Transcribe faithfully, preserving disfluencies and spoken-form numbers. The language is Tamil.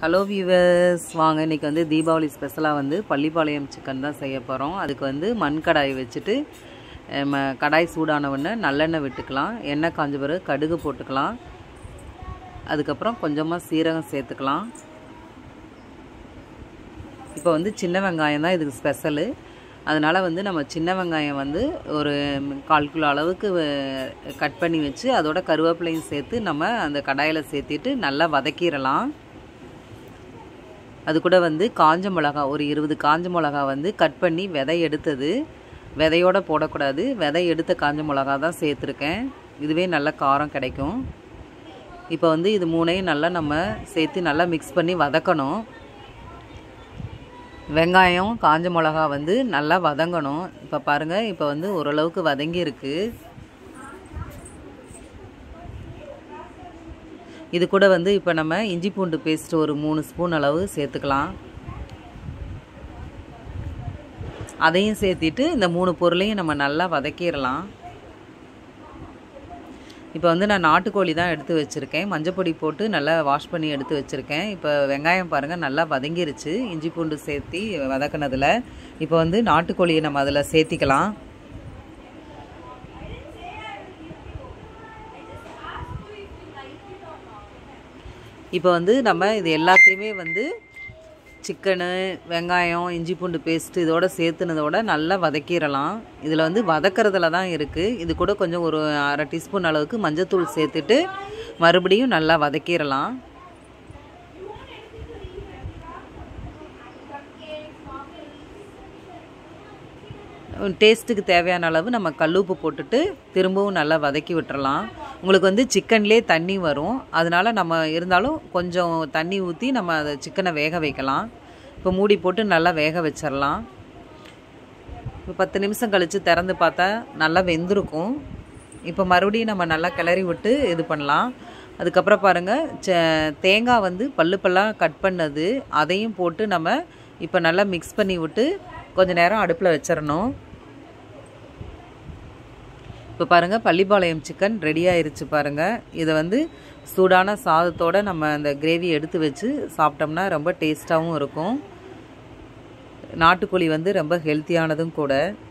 ஹலோ வியூவர்ஸ், வாங்க இன்றைக்கி வந்து தீபாவளி ஸ்பெஷலாக வந்து பள்ளிப்பாளையம் சிக்கன் தான் செய்ய போகிறோம். அதுக்கு வந்து மண் கடாய் வச்சுட்டு கடாய் சூடானவுடனே நல்லெண்ணெய் விட்டுக்கலாம். எண்ணெய் காஞ்ச பிறகு கடுகு போட்டுக்கலாம். அதுக்கப்புறம் கொஞ்சமாக சீரகம் சேர்த்துக்கலாம். இப்போ வந்து சின்ன வெங்காயம் தான் இதுக்கு ஸ்பெஷலு. அதனால் வந்து நம்ம சின்ன வெங்காயம் வந்து ஒரு கால் கிலோ அளவுக்கு கட் பண்ணி வச்சு அதோட கருவேப்பிலையும் சேர்த்து நம்ம அந்த கடாயில் சேர்த்திட்டு நல்லா வதக்கிடலாம். அது கூட வந்து காஞ்ச மிளகா ஒரு இருபது காஞ்ச மிளகா வந்து கட் பண்ணி விதை எடுத்தது, விதையோடு போடக்கூடாது, விதை எடுத்த காஞ்ச மிளகா தான் சேர்த்துருக்கேன். இதுவே நல்ல காரம் கிடைக்கும். இப்போ வந்து இது மூணையும் நல்லா நம்ம சேர்த்து நல்லா மிக்ஸ் பண்ணி வதக்கணும். வெங்காயம் காஞ்ச மிளகா வந்து நல்லா வதங்கணும். இப்போ பாருங்கள், இப்போ வந்து ஓரளவுக்கு வதங்கி இருக்குது. இது கூட வந்து இப்போ நம்ம இஞ்சி பூண்டு பேஸ்ட் ஒரு மூணு ஸ்பூன் அளவு சேர்த்துக்கலாம். அதையும் சேர்த்திட்டு இந்த மூணு பொருளையும் நம்ம நல்லா வதக்கிடலாம். இப்போ வந்து நான் நாட்டுக்கோழி தான் எடுத்து வச்சுருக்கேன். மஞ்சப்பொடி போட்டு நல்லா வாஷ் பண்ணி எடுத்து வச்சுருக்கேன். இப்போ வெங்காயம் பாருங்கள் நல்லா வதங்கிருச்சு இஞ்சி பூண்டு சேர்த்தி வதக்கினதில். இப்போ வந்து நாட்டுக்கோழியை நம்ம அதில் சேர்த்திக்கலாம். இப்போ வந்து நம்ம இது எல்லாத்தையுமே வந்து சிக்கனு, வெங்காயம், இஞ்சி பூண்டு பேஸ்ட்டு இதோட சேர்த்துனதோட நல்லா வதக்கிடலாம். இதில் வந்து வதக்கிறதுல தான் இருக்குது. இது கூட கொஞ்சம் ஒரு அரை டீஸ்பூன் அளவுக்கு மஞ்சத்தூள் சேர்த்துட்டு மறுபடியும் நல்லா வதக்கிடலாம். டேஸ்ட்டுக்கு தேவையான அளவு நம்ம கல்லுப்பு போட்டுட்டு திரும்பவும் நல்லா வதக்கி விட்டுறலாம். உங்களுக்கு வந்து சிக்கன்லேயே தண்ணி வரும், அதனால் நம்ம இருந்தாலும் கொஞ்சம் தண்ணி ஊற்றி நம்ம அதை சிக்கனை வேக வைக்கலாம். இப்போ மூடி போட்டு நல்லா வேக வச்சிடலாம். இப்போ பத்து நிமிஷம் கழித்து திறந்து பார்த்தா நல்லா வெந்திருக்கும். இப்போ மறுபடியும் நம்ம நல்லா கிளறி விட்டு இது பண்ணலாம். அதுக்கப்புறம் பாருங்கள், தேங்காய் வந்து பல்லு பல்லாக கட் பண்ணது அதையும் போட்டு நம்ம இப்போ நல்லா மிக்ஸ் பண்ணி விட்டு கொஞ்சம் நேரம் அடுப்பில் வச்சிடணும். இப்போ பாருங்கள், பள்ளிப்பாளையம் சிக்கன் ரெடி ஆயிருச்சு பாருங்கள். இதை வந்து சூடான சாதத்தோடு நம்ம அந்த கிரேவி எடுத்து வச்சு சாப்பிட்டோம்னா ரொம்ப டேஸ்ட்டாகவும் இருக்கும். நாட்டுக்கோழி வந்து ரொம்ப ஹெல்த்தியானதும் கூட.